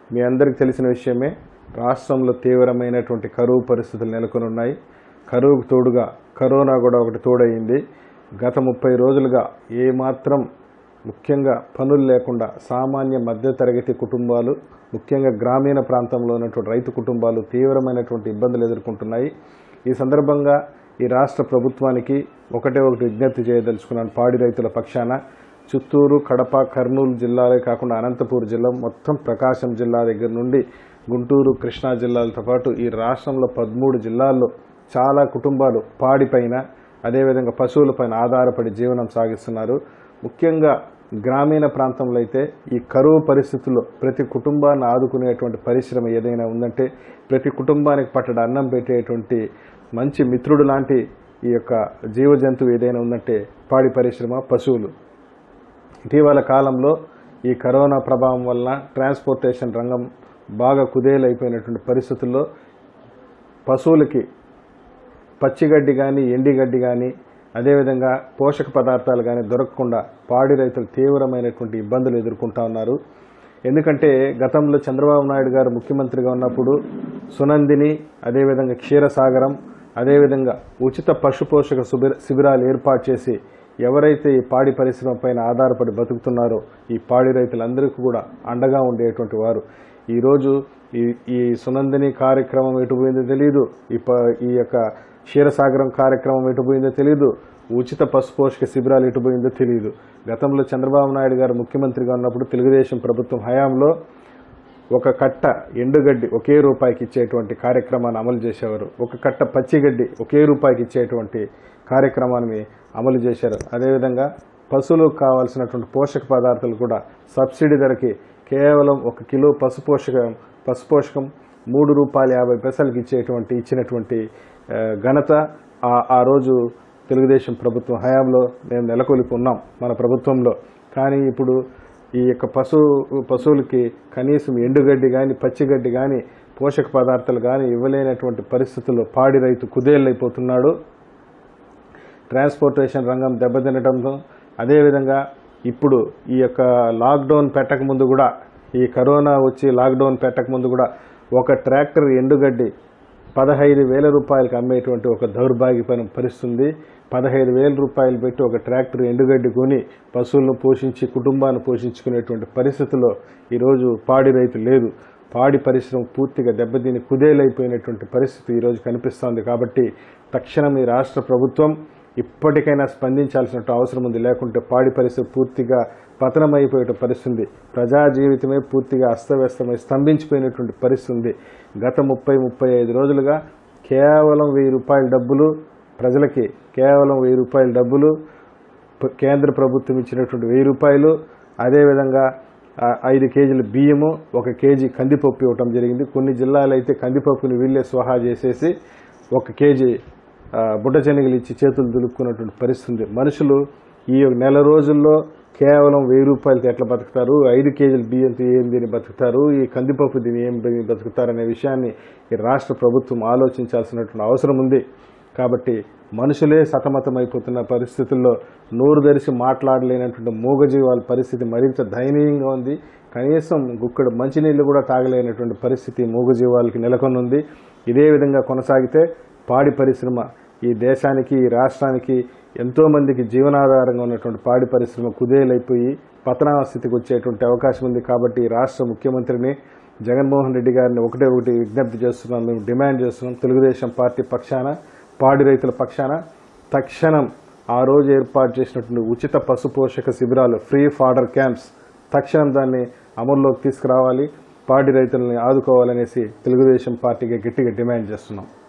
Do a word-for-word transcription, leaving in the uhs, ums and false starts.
మీ అందరికీ తెలిసిన విషయమే, రాష్ట్రంలో తీవ్రమైనటువంటి కరువు పరిస్థితులు నెలకొని ఉన్నాయి. కరువుకు తోడుగా కరోనా కూడా ఒకటి తోడయింది. గత ముప్పై రోజులుగా ఏమాత్రం ముఖ్యంగా పనులు లేకుండా సామాన్య మధ్యతరగతి కుటుంబాలు, ముఖ్యంగా గ్రామీణ ప్రాంతంలో ఉన్నటువంటి రైతు కుటుంబాలు తీవ్రమైనటువంటి ఇబ్బందులు ఎదుర్కొంటున్నాయి. ఈ సందర్భంగా ఈ రాష్ట్ర ప్రభుత్వానికి ఒకటే ఒకటి విజ్ఞప్తి చేయదలుచుకున్నాను. పాడి రైతుల పక్షాన చిత్తూరు, కడప, కర్నూలు జిల్లాలే కాకుండా అనంతపూర్ జిల్లా, మొత్తం ప్రకాశం జిల్లా దగ్గర నుండి గుంటూరు, కృష్ణా జిల్లాలతో పాటు ఈ రాష్ట్రంలో పదమూడు జిల్లాల్లో చాలా కుటుంబాలు పాడిపైన, అదేవిధంగా పశువులపైన ఆధారపడి జీవనం సాగిస్తున్నారు. ముఖ్యంగా గ్రామీణ ప్రాంతంలో అయితే ఈ కరువు పరిస్థితుల్లో ప్రతి కుటుంబాన్ని ఆదుకునేటువంటి పరిశ్రమ ఏదైనా ఉందంటే, ప్రతి కుటుంబానికి పట్టడ అన్నం పెట్టేటువంటి మంచి మిత్రుడు లాంటి ఈ యొక్క జీవ జంతువు ఏదైనా ఉందంటే పాడి పరిశ్రమ, పశువులు. ఇటీవల కాలంలో ఈ కరోనా ప్రభావం వలన ట్రాన్స్పోర్టేషన్ రంగం బాగా కుదేలైపోయినటువంటి పరిస్థితుల్లో పశువులకి పచ్చిగడ్డి కానీ, ఎండిగడ్డి కానీ, అదేవిధంగా పోషక పదార్థాలు కానీ దొరకకుండా పాడి రైతులు తీవ్రమైనటువంటి ఇబ్బందులు ఎదుర్కొంటా ఉన్నారు. ఎందుకంటే గతంలో చంద్రబాబు నాయుడు గారు ముఖ్యమంత్రిగా ఉన్నప్పుడు సునందిని, అదేవిధంగా క్షీరసాగరం, అదేవిధంగా ఉచిత పశు పోషక శిబిరాలు ఏర్పాటు చేసి ఎవరైతే ఈ పాడి పరిశ్రమ పైన ఆధారపడి బతుకుతున్నారో ఈ పాడి రైతులందరికీ కూడా అండగా ఉండేటువంటి వారు. ఈరోజు ఈ ఈ సునందిని కార్యక్రమం ఎటుపోయిందో తెలియదు, ఈ ప ఈ యొక్క క్షీరసాగరం కార్యక్రమం ఎటుపోయిందో తెలియదు, ఉచిత పశు పోషక శిబిరాలు ఎటుపోయిందో తెలియదు. గతంలో చంద్రబాబు నాయుడు గారు ముఖ్యమంత్రిగా ఉన్నప్పుడు తెలుగుదేశం ప్రభుత్వం హయాంలో ఒక కట్ట ఎండుగడ్డి ఒకే రూపాయికి ఇచ్చేటువంటి కార్యక్రమాన్ని అమలు చేసేవారు. ఒక కట్ట పచ్చిగడ్డి ఒకే రూపాయికి ఇచ్చేటువంటి కార్యక్రమాన్ని అమలు చేశారు. అదేవిధంగా పశువులకు కావాల్సినటువంటి పోషక పదార్థాలు కూడా సబ్సిడీ ధరకి కేవలం ఒక కిలో పశు పోషకం పశు పోషకం మూడు రూపాయల యాభై పైసలకి ఇచ్చేటువంటి ఇచ్చినటువంటి ఘనత ఆ రోజు తెలుగుదేశం ప్రభుత్వం హయాంలో మేము నెలకొల్పి ఉన్నాం మన ప్రభుత్వంలో. కానీ ఇప్పుడు ఈ యొక్క పశు పశువులకి కనీసం ఎండుగడ్డి కానీ, పచ్చిగడ్డి కానీ, పోషక పదార్థాలు కానీ ఇవ్వలేనటువంటి పరిస్థితుల్లో పాడి రైతు కుదేలైపోతున్నాడు. ట్రాన్స్పోర్టేషన్ రంగం దెబ్బతినడంతో, అదేవిధంగా ఇప్పుడు ఈ యొక్క లాక్డౌన్ పెట్టకముందు కూడా, ఈ కరోనా వచ్చి లాక్డౌన్ పెట్టకముందు కూడా ఒక ట్రాక్టర్ ఎండుగడ్డి పదహైదు వేల రూపాయలకు అమ్మేటువంటి ఒక దౌర్భాగ్యమైన పరిస్థితుంది. పదహైదు వేల రూపాయలు పెట్టి ఒక ట్రాక్టర్ ఎండుగడ్డి కొని పశువులను పోషించి కుటుంబాన్ని పోషించుకునేటువంటి పరిస్థితుల్లో ఈరోజు పాడి రైతు లేదు. పాడి పరిశ్రమ పూర్తిగా దెబ్బతిని కుదేలైపోయినటువంటి పరిస్థితి ఈరోజు కనిపిస్తోంది. కాబట్టి తక్షణం ఈ రాష్ట్ర ప్రభుత్వం ఇప్పటికైనా స్పందించాల్సిన అవసరం ఉంది. లేకుంటే పాడి పరిస్థితి పూర్తిగా పతనమైపోయే పరిస్థితి, ప్రజా జీవితమే పూర్తిగా అస్తవ్యస్తమై స్తంభించిపోయినటువంటి పరిస్థితి ఉంది. గత ముప్పై ముప్పై ఐదు రోజులుగా కేవలం వెయ్యి రూపాయల డబ్బులు ప్రజలకి, కేవలం వెయ్యి రూపాయల డబ్బులు కేంద్ర ప్రభుత్వం ఇచ్చినటువంటి వెయ్యి రూపాయలు, అదేవిధంగా ఐదు కేజీల బియ్యము, ఒక కేజీ కందిపప్పు ఇవ్వటం జరిగింది. కొన్ని జిల్లాలు అయితే కందిపప్పుని వీళ్ళే స్వాహా చేసేసి ఒక కేజీ బుడ్డ శనగలు ఇచ్చి చేతులు దులుపుకున్నటువంటి పరిస్థితి. మనుషులు ఈ నెల రోజుల్లో కేవలం వెయ్యి రూపాయలతో ఎట్లా బతుకుతారు, ఐదు కేజీల బియ్యంతో ఏం దీన్ని బతుకుతారు, ఈ కందిపప్పు దీన్ని ఏం బతుకుతారనే విషయాన్ని ఈ రాష్ట్ర ప్రభుత్వం ఆలోచించాల్సినటువంటి అవసరం ఉంది. కాబట్టి మనుషులే సతమతమైపోతున్న పరిస్థితుల్లో నోరు తెరిచి మాట్లాడలేనటువంటి మూగజీవాల పరిస్థితి మరింత దయనీయంగా ఉంది. కనీసం గుక్కడు మంచినీళ్ళు కూడా తాగలేనటువంటి పరిస్థితి మూగజీవాలకి నెలకొనుంది. ఇదే విధంగా కొనసాగితే పాడి పరిశ్రమ ఈ దేశానికి, ఈ రాష్ట్రానికి, ఎంతోమందికి జీవనాధారంగా ఉన్నటువంటి పాడి పరిశ్రమ కుదేలైపోయి పతనా స్థితికి వచ్చేటువంటి అవకాశం ఉంది. కాబట్టి రాష్ట్ర ముఖ్యమంత్రిని జగన్మోహన్ రెడ్డి గారిని ఒకటే ఒకటి విజ్ఞప్తి చేస్తున్నాం, మేము డిమాండ్ చేస్తున్నాం. తెలుగుదేశం పార్టీ పక్షాన, పాడి రైతుల పక్షాన తక్షణం ఆ రోజు ఏర్పాటు చేసినటువంటి ఉచిత పశు పోషక శిబిరాలు, ఫ్రీ ఫాడర్ క్యాంప్స్, తక్షణం దాన్ని అమల్లోకి తీసుకురావాలి, పాడి రైతులని ఆదుకోవాలనేసి తెలుగుదేశం పార్టీకి గట్టిగా డిమాండ్ చేస్తున్నాం.